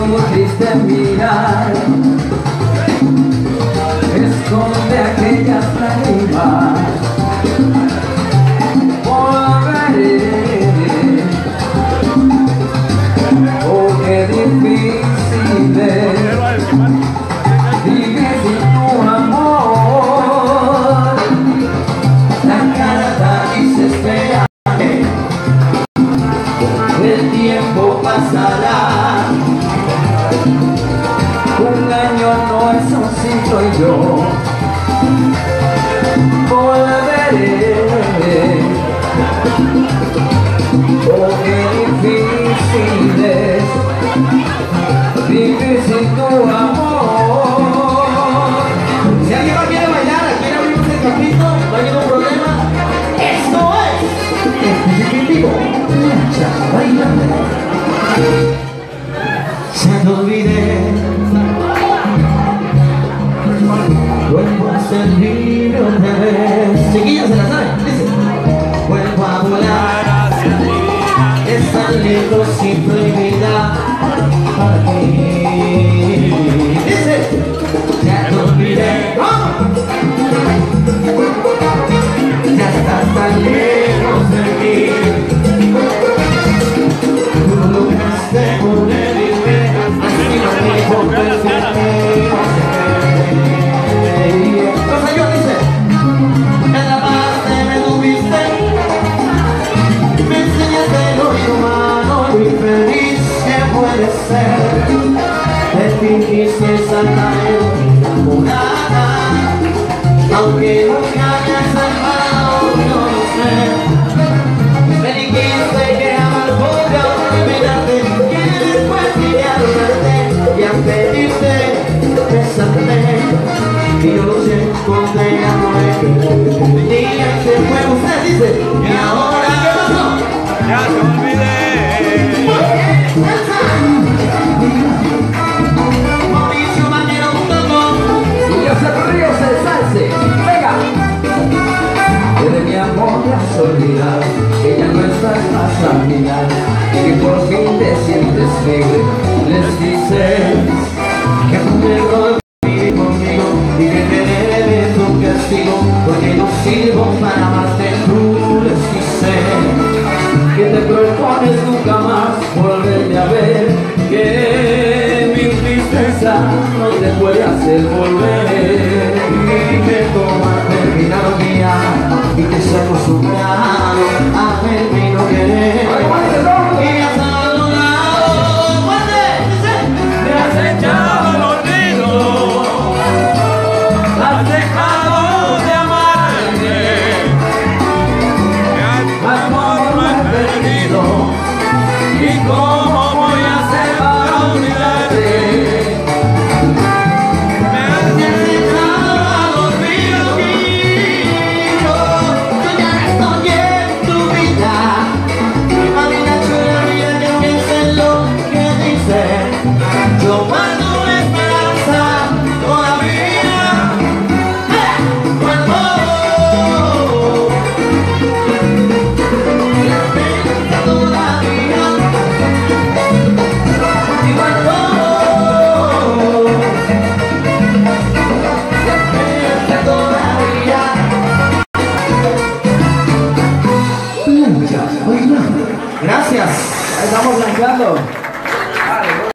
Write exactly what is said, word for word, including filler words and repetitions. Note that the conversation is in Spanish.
tu triste mirar esconde aquellas lágrimas. Volveré, oh qué difícil es vivir sin tu amor. La cara dice espérame, el tiempo pasará. Un año no es un siglo y yo volveré. Oh, qué difícil es vivir sin tu amor. Si alguien más quiere bailar, quiere abrirse el capito, no hay ningún problema. Esto es Específico Plancha Bailando. Ya te olvidé, vuelvo a ser libre otra vez. Chiquillas se la saben, dice. Vuelvo a volar, es tan lindo sin prohibida para ti. Dice, ya te olvidé, ya estás tan lejos de mí. Tú lograste ponerme así no me convenceré. Te fingiste santa enamorada, aunque nunca me has amado, no lo sé. Me dijiste que amar poca olvidarte, que después vine a adorarte y a pedirte besarte. Y yo lo sé, condenado el día se fue. Usted dice, y ahora ¿qué pasó? Ya te olvidé. Olvidar que ya no estás más a mi lado y que por fin te sientes libre. Les dices que fue un error vivir conmigo y que te debes un castigo porque no sirvo para amarte. Tú les dices que te propones nunca más volverme a ver, que mi tristeza no te puede hacer volver y que como ha terminado el día y te has acostumbrado a verme y no querer y has abandonado. Me has echado al olvido, has dejado de amarme, amor me he perdido y cómo voy a hacer para olvidarte. Me has echado al olvido. Yo guardo una esperanza todavía, guardo la esperanza todavía, y guardo la esperanza todavía. Plancha Bailando. Gracias. Estamos blanqueando.